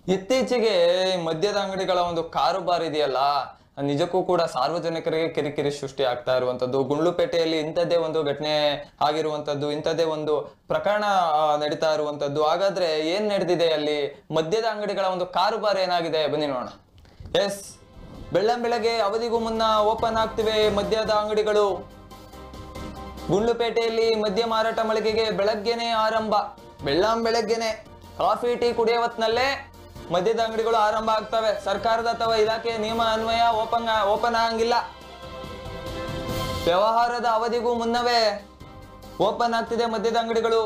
ಇತ್ತೀಚೆಗೆ ಮದ್ಯದ ಅಂಗಡಿಗಳ ಒಂದು ಕಾರುಬಾರ್ ಇದೆಯಲ್ಲ, ನಿಜಕ್ಕೂ ಕೂಡ ಸಾರ್ವಜನಿಕರಿಗೆ ಕಿರಿಕಿರಿ ಸೃಷ್ಟಿ ಆಗ್ತಾ ಇರುವಂತದ್ದು. ಗುಂಡ್ಲುಪೇಟೆಯಲ್ಲಿ ಇಂಥದ್ದೇ ಒಂದು ಘಟನೆ ಆಗಿರುವಂತದ್ದು, ಇಂಥದ್ದೇ ಒಂದು ಪ್ರಕರಣ ನಡೀತಾ ಇರುವಂತದ್ದು. ಹಾಗಾದ್ರೆ ಏನ್ ನಡೆದಿದೆ ಅಲ್ಲಿ? ಮದ್ಯದ ಅಂಗಡಿಗಳ ಒಂದು ಕಾರುಬಾರ್ ಏನಾಗಿದೆ, ಬನ್ನಿ ನೋಡೋಣ. ಎಸ್, ಬೆಳ್ಳಂಬೆಳಗ್ಗೆ ಅವಧಿಗೂ ಮುನ್ನ ಓಪನ್ ಆಗ್ತಿವೆ ಮದ್ಯದ ಅಂಗಡಿಗಳು. ಗುಂಡ್ಲುಪೇಟೆಯಲ್ಲಿ ಮದ್ಯ ಮಾರಾಟ ಮಳಿಗೆಗೆ ಬೆಳಗ್ಗೆನೆ ಆರಂಭ. ಬೆಳ್ಳಂಬೆಳಗ್ಗೆನೆ ಕಾಫಿ ಟೀ ಕುಡಿಯೋ ಹೊತ್ನಲ್ಲೇ ಮದ್ಯದ ಅಂಗಡಿಗಳು ಆರಂಭ ಆಗ್ತವೆ. ಸರ್ಕಾರದ ಅಥವಾ ಇಲಾಖೆಯ ನಿಯಮ ಅನ್ವಯ ಓಪನ್ ಆಗಂಗಿಲ್ಲ. ವ್ಯವಹಾರದ ಅವಧಿಗೂ ಮುನ್ನವೇ ಓಪನ್ ಆಗ್ತಿದೆ ಮದ್ಯದ ಅಂಗಡಿಗಳು.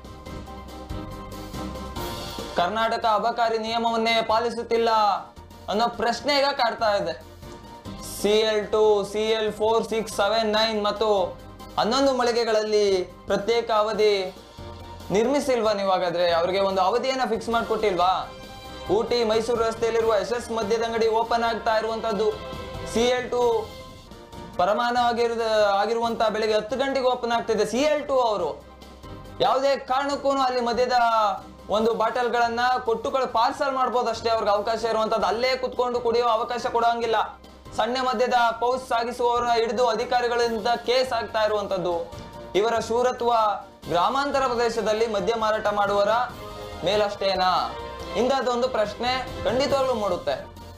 ಕರ್ನಾಟಕ ಅಬಕಾರಿ ನಿಯಮವನ್ನೇ ಪಾಲಿಸುತ್ತಿಲ್ಲ ಅನ್ನೋ ಪ್ರಶ್ನೆ ಈಗ ಕಾಡ್ತಾ ಇದೆ. CL2, CL4, 6, 7, 9 ಮತ್ತು 11 ಮಳಿಗೆಗಳಲ್ಲಿ ಪ್ರತ್ಯೇಕ ಅವಧಿ ನಿರ್ಮಿಸಿಲ್ವಾ ನೀವು? ಹಾಗಾದ್ರೆ ಅವ್ರಿಗೆ ಒಂದು ಅವಧಿಯನ್ನ ಫಿಕ್ಸ್ ಮಾಡಿಕೊಟ್ಟಿಲ್ವಾ? ಊಟಿ ಮೈಸೂರು ರಸ್ತೆಯಲ್ಲಿರುವ SS ಮದ್ಯದ ಅಂಗಡಿ ಓಪನ್ ಆಗ್ತಾ ಇರುವಂತದ್ದು. CL2 ಆಗಿರುವಂತಹ ಬೆಳಿಗ್ಗೆ 10 ಗಂಟೆಗೆ ಓಪನ್ ಆಗ್ತಿದೆ. CL2 ಅವರು ಯಾವುದೇ ಕಾರಣಕ್ಕೂ ಅಲ್ಲಿ ಮದ್ಯದ ಒಂದು ಬಾಟಲ್ಗಳನ್ನ ಕೊಟ್ಟುಗಳು ಪಾರ್ಸಲ್ ಮಾಡ್ಬೋದು ಅಷ್ಟೇ, ಅವ್ರಿಗೆ ಅವಕಾಶ ಇರುವಂತದ್ದು. ಅಲ್ಲೇ ಕುತ್ಕೊಂಡು ಕುಡಿಯೋ ಅವಕಾಶ ಕೊಡೋಂಗಿಲ್ಲ. ಸಣ್ಣ ಮದ್ಯದ ಪೌಚ್ ಸಾಗಿಸುವವರನ್ನ ಹಿಡಿದು ಅಧಿಕಾರಿಗಳಿಂದ ಕೇಸ್ ಆಗ್ತಾ ಇರುವಂತದ್ದು. ಇವರ ಶೂರತ್ವ ಗ್ರಾಮಾಂತರ ಪ್ರದೇಶದಲ್ಲಿ ಮದ್ಯ ಮಾರಾಟ ಮಾಡುವವರ ಮೇಲಷ್ಟೇನಾ? ಇಂಥದ್ದೊಂದು ಪ್ರಶ್ನೆ ಖಂಡಿತವಾಗ್ಲೂ ಮೂಡುತ್ತೆ.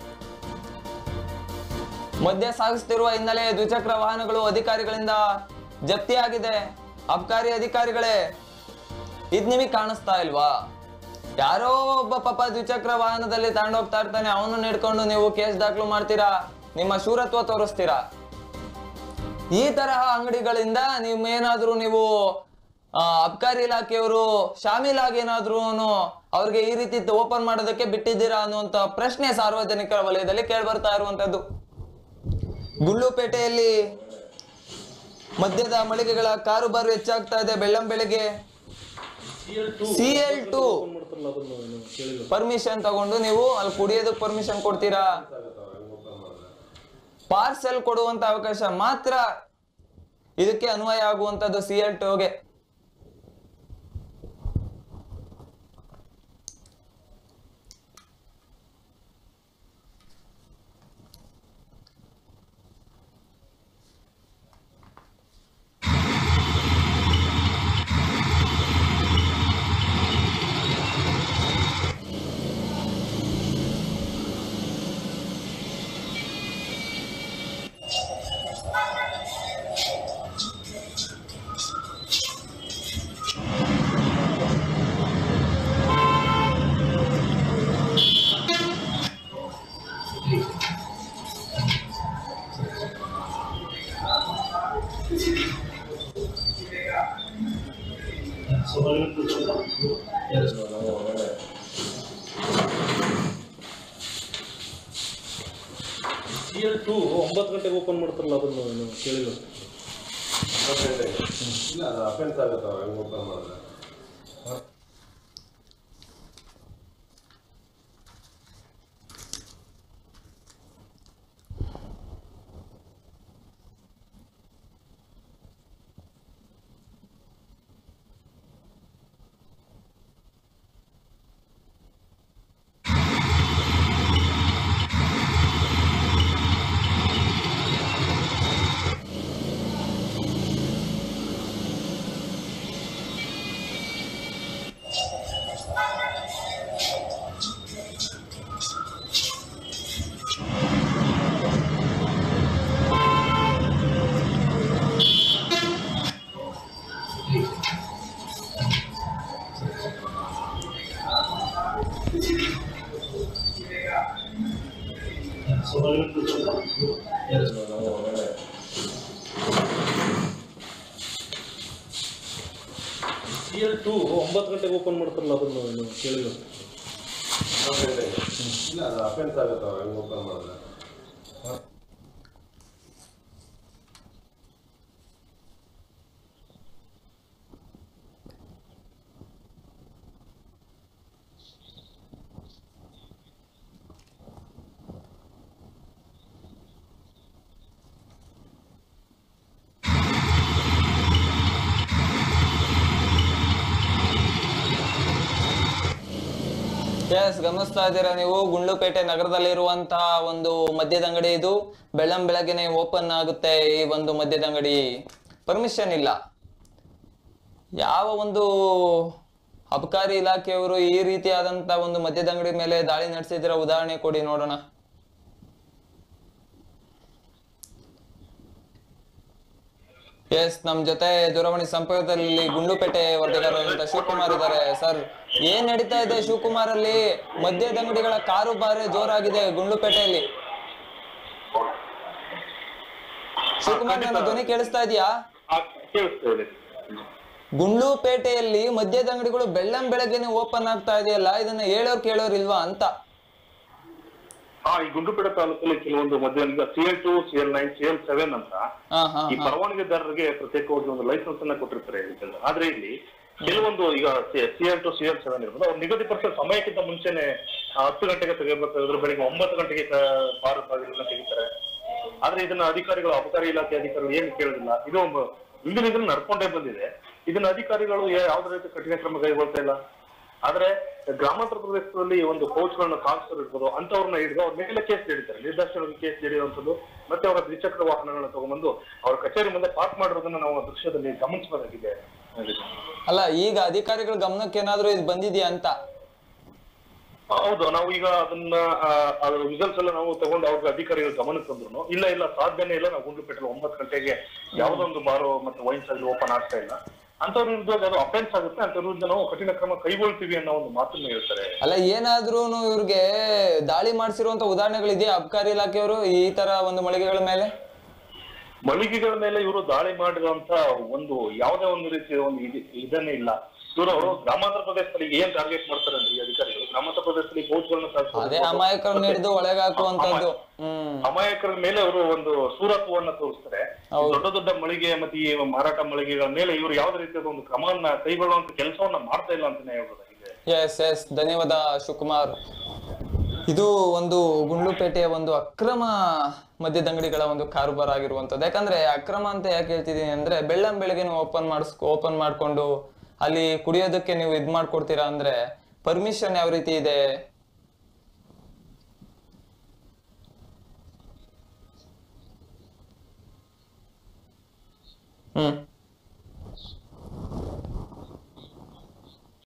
ಮದ್ಯ ಸಾಗಿಸುತ್ತಿರುವ ಹಿನ್ನೆಲೆ ದ್ವಿಚಕ್ರ ವಾಹನಗಳು ಅಧಿಕಾರಿಗಳಿಂದ ಜಪ್ತಿಯಾಗಿದೆ. ಅಬಕಾರಿ ಅಧಿಕಾರಿಗಳೇ, ಇದ್ ನಿಮಗೆ ಕಾಣಿಸ್ತಾ ಇಲ್ವಾ? ಯಾರೋ ಒಬ್ಬ ಪಾಪ ದ್ವಿಚಕ್ರ ವಾಹನದಲ್ಲಿ ತಗೊಂಡೋಗ್ತಾ ಇರ್ತಾನೆ, ಅವನು ಹಿಡ್ಕೊಂಡು ನೀವು ಕೇಸ್ ದಾಖಲು ಮಾಡ್ತೀರಾ, ನಿಮ್ಮ ಶೂರತ್ವ ತೋರಿಸ್ತೀರಾ? ಈ ತರಹ ಅಂಗಡಿಗಳಿಂದ ನೀವು ಅಬಕಾರಿ ಇಲಾಖೆಯವರು ಶಾಮೀಲಾಗಿ ಏನಾದ್ರೂ ಅವ್ರಿಗೆ ಈ ರೀತಿ ಓಪನ್ ಮಾಡೋದಕ್ಕೆ ಬಿಟ್ಟಿದ್ದೀರಾ ಅನ್ನುವಂತ ಪ್ರಶ್ನೆ ಸಾರ್ವಜನಿಕರ ವಲಯದಲ್ಲಿ ಕೇಳ್ಬರ್ತಾ ಇರುವಂತದ್ದು. ಗುಂಡ್ಲುಪೇಟೆಯಲ್ಲಿ ಮದ್ಯದ ಮಳಿಗೆಗಳ ಕಾರುಬಾರು ಹೆಚ್ಚಾಗ್ತಾ ಇದೆ. ಬೆಳ್ಳಂಬೆಳಗ್ಗೆ CL2 ಪರ್ಮಿಷನ್ ತಗೊಂಡು ನೀವು ಅಲ್ಲಿ ಕುಡಿಯೋದಕ್ಕೆ ಪರ್ಮಿಷನ್ ಕೊಡ್ತೀರಾ? ಪಾರ್ಸೆಲ್ ಕೊಡುವಂತ ಅವಕಾಶ ಮಾತ್ರ ಇದಕ್ಕೆ ಅನ್ವಯ ಆಗುವಂತದ್ದು CL2ಗೆ. CL2 9 ಗಂಟೆಗೆ ಓಪನ್ ಮಾಡ್ತಾರಲ್ಲ, ಅದನ್ನು ಕೇಳಿಲ್ಲ. ಇಲ್ಲ, ಅದು ಅಫೆನ್ಸ್ ಆಗುತ್ತೆ ಅವ್ರು ಓಪನ್ ಮಾಡಿದ್ರೆ. CL2 9 ಗಂಟೆಗೆ ಓಪನ್ ಮಾಡ್ತಾರಲ್ಲ, ಅದನ್ನು ಕೇಳಿಲ್ಲ. ಇಲ್ಲ, ಅದು ಅಫೆನ್ಸ್ ಆಗುತ್ತೆ ಅವ್ರು ಓಪನ್ ಮಾಡಿದ್ರೆ. ಎಸ್, ಎಸ್ ಗಮನಿಸ್ತಾ ಇದ್ದೀರಾ ನೀವು, ಗುಂಡ್ಲುಪೇಟೆ ನಗರದಲ್ಲಿರುವಂತಹ ಒಂದು ಮದ್ಯದ ಅಂಗಡಿ ಇದು. ಬೆಳಗ್ಗೆನೆ ಓಪನ್ ಆಗುತ್ತೆ ಈ ಒಂದು ಮದ್ಯದ ಅಂಗಡಿ. ಪರ್ಮಿಷನ್ ಇಲ್ಲ. ಯಾವ ಒಂದು ಅಬಕಾರಿ ಇಲಾಖೆಯವರು ಈ ರೀತಿಯಾದಂತ ಒಂದು ಮದ್ಯದ ಅಂಗಡಿ ಮೇಲೆ ದಾಳಿ ನಡೆಸಿದ್ರ ಉದಾಹರಣೆ ಕೊಡಿ ನೋಡೋಣ. ಎಸ್, ನಮ್ ಜೊತೆ ದೂರವಾಣಿ ಸಂಪರ್ಕದಲ್ಲಿ ಗುಂಡ್ಲುಪೇಟೆ ವರದಿಗಾರರಾದಂತ ಶಿವಕುಮಾರ್ ಇದ್ದಾರೆ. ಸರ್, ಏನ್ ನಡೀತಾ ಇದೆ ಶಿವಕುಮಾರ್ ಅಲ್ಲಿ? ಮದ್ಯದ ಅಂಗಡಿಗಳ ಕಾರುಬಾರಿ ಜೋರಾಗಿದೆ ಗುಂಡ್ಲುಪೇಟೆಯಲ್ಲಿ. ಶಿವಕುಮಾರ್, ನನ್ನ ಧ್ವನಿ ಕೇಳಿಸ್ತಾ ಇದೆಯಾ? ಗುಂಡ್ಲುಪೇಟೆಯಲ್ಲಿ ಮದ್ಯದ ಅಂಗಡಿಗಳು ಬೆಳಗ್ಗೆನೆ ಓಪನ್ ಆಗ್ತಾ ಇದೆಯಲ್ಲ, ಇದನ್ನ ಹೇಳೋರ್ ಕೇಳೋರ್ ಇಲ್ವಾ ಅಂತ. ಈ ಗುಂಡ್ಲುಪೇಟೆ ತಾಲೂಕಲ್ಲಿ ಕೆಲವೊಂದು ಮದ್ಯ CL2, CL9, CL7 ಅಂತ ಈ ಪರವಾನಗಿದಾರರಿಗೆ ಪ್ರತ್ಯೇಕವಾಗಿ ಒಂದು ಲೈಸೆನ್ಸ್ ಅನ್ನ ಕೊಟ್ಟಿರ್ತಾರೆ. ಆದ್ರೆ ಇಲ್ಲಿ ಕೆಲವೊಂದು ಈಗ CL2, CL7 ಇರ್ಬೋದು, ಅವ್ರು ನಿಗದಿಪಡಿಸಿದ ಸಮಯಕ್ಕಿಂತ ಮುಂಚೆನೆ 10 ಗಂಟೆಗೆ ತೆಗಿಬೇಕಾದ್ರೆ ಬೆಳಿಗ್ಗೆ 9 ಗಂಟೆಗೆ ಬಾರ್ ಬಾಗಿಲನ್ನ ತೆಗಿತಾರೆ. ಆದ್ರೆ ಇದನ್ನ ಅಧಿಕಾರಿಗಳು, ಅಬಕಾರಿ ಇಲಾಖೆ ಅಧಿಕಾರಿಗಳು ಏನು ಕೇಳೋದಿಲ್ಲ. ಇದು ಹಿಂದಿನಿಂದ ನಡ್ಕೊಂಡೇ ಬಂದಿದೆ. ಇದನ್ನ ಅಧಿಕಾರಿಗಳು ಯಾವ್ದೇ ರೀತಿ ಕಠಿಣ ಕ್ರಮ ಕೈಗೊಳ್ತಾ ಇಲ್ಲ. ಆದ್ರೆ ಗ್ರಾಮಾಂತರ ಪ್ರದೇಶದಲ್ಲಿ ಒಂದು ಕೋಚ್ಗಳನ್ನ ಕಾನ್ಸ್ಟರ್ ಇರ್ಬೋದು, ಅಂತವ್ರನ್ನ ಹಿಡಿದು ಅವ್ರ ಮೇಲೆ ಕೇಸ್ ನೀಡಿದ್ದಾರೆ. ನಿರ್ದೇಶನಗಳಿಗೆ ಕೇಸ್ ನೀಡಿರುವಂತದ್ದು, ಮತ್ತೆ ಅವರ ದ್ವಿಚಕ್ರ ವಾಹನಗಳನ್ನ ತಗೊಂಡ್ಬಂದು ಅವ್ರ ಕಚೇರಿ ಮುಂದೆ ಪಾರ್ಕ್ ಮಾಡಿರೋದನ್ನ ನಾವು ದೃಶ್ಯದಲ್ಲಿ ಗಮನಿಸಬೇಕಾಗಿದೆ. ಅಲ್ಲ, ಈಗ ಅಧಿಕಾರಿಗಳ ಗಮನಕ್ಕೆ ಏನಾದ್ರೂ ಇದು ಬಂದಿದ್ಯಾ ಅಂತ? ಹೌದು, ನಾವು ಈಗ ಅದನ್ನ ರಿಸಲ್ಟ್ಸ್ ಎಲ್ಲ ನಾವು ತಗೊಂಡು ಅವ್ರಿಗೆ ಅಧಿಕಾರಿಗಳ ಗಮನಕ್ಕೆ ತಂದ್ರು ಇಲ್ಲ ಸಾಧ್ಯನೇ ಇಲ್ಲ, ನಾವು ಗುಂಡ್ಲುಪೇಟೆ 9 ಗಂಟೆಗೆ ಯಾವ್ದೊಂದು ಬಾರು ಮತ್ತೆ ವೈನ್ಸ್ ಅಲ್ಲಿ ಓಪನ್ ಆಗ್ತಾ ಇಲ್ಲ, ಅಂತವ್ರ ವಿರುದ್ಧ ಅದು ಅಫೆನ್ಸ್ ಆಗುತ್ತೆ, ಅಂತ ವಿರುದ್ಧ ನಾವು ಕಠಿಣ ಕ್ರಮ ಕೈಗೊಳ್ತೀವಿ ಅನ್ನೋ ಒಂದು ಮಾತನ್ನ ಹೇಳ್ತಾರೆ. ಅಲ್ಲ, ಏನಾದ್ರೂ ಇವ್ರಿಗೆ ದಾಳಿ ಮಾಡಿಸಿರುವಂತ ಉದಾಹರಣೆಗಳಿದೆಯಾ ಅಬಕಾರಿ ಇಲಾಖೆಯವರು ಈ ತರ ಒಂದು ಮಳಿಗೆಗಳ ಮೇಲೆ? ಮಳಿಗೆಗಳ ಮೇಲೆ ಇವರು ದಾಳಿ ಮಾಡಿರುವಂತ ಒಂದು ಯಾವುದೇ ಒಂದು ರೀತಿಯ ಒಂದು ಇದನ್ನೇ ಇಲ್ಲ. ಇವರು ಗ್ರಾಮಾಂತರ ಪ್ರದೇಶದಲ್ಲಿ ಏನ್ ಟಾರ್ಗೆಟ್ ಮಾಡ್ತಾರೆ ಅಂದ್ರೆ ಈ ಅಧಿಕಾರಿಗಳು ಗ್ರಾಮಾಂತರ ಪ್ರದೇಶದಲ್ಲಿ ಕೋಚ್ಗಳನ್ನ ಅಮಾಯಕರನ್ನ ಹಿಡಿದು ಒಳಗೆ ಹಾಕುವಂತದ್ದು, ಅಮಾಯಕರ ಮೇಲೆ ಅವರು ಒಂದು ಸೂರತ್ವವನ್ನ ತೋರಿಸ್ತಾರೆ. ದೊಡ್ಡ ದೊಡ್ಡ ಮಳಿಗೆ ಮತ್ತೆ ಈ ಮಾರಾಟ ಮಳಿಗೆಗಳ ಮೇಲೆ ಇವರು ಯಾವ್ದೇ ರೀತಿಯ ಒಂದು ಕ್ರಮವನ್ನ ಕೈಗೊಳ್ಳುವಂತ ಕೆಲಸವನ್ನ ಮಾಡ್ತಾ ಇಲ್ಲ ಅಂತಾನೆ ಹೇಳ್ಬೋದಾಗಿದೆ. ಎಸ್, ಧನ್ಯವಾದ ಶಿವಕುಮಾರ್. ಇದು ಒಂದು ಗುಂಡ್ಲುಪೇಟೆಯ ಒಂದು ಅಕ್ರಮ ಮದ್ಯದ ಅಂಗಡಿಗಳ ಒಂದು ಕಾರುಬಾರ ಆಗಿರುವಂತದ್ದು. ಯಾಕಂದ್ರೆ ಅಕ್ರಮ ಅಂತ ಯಾಕೆ ಹೇಳ್ತಿದೀನಿ ಅಂದ್ರೆ, ಬೆಳಗ್ಗೆ ನೀವು ಓಪನ್ ಮಾಡ್ಕೊಂಡು ಅಲ್ಲಿ ಕುಡಿಯೋದಕ್ಕೆ ನೀವು ಇದ್ ಮಾಡ್ಕೊಡ್ತೀರಾ ಅಂದ್ರೆ ಪರ್ಮಿಷನ್ ಯಾವ ರೀತಿ ಇದೆ?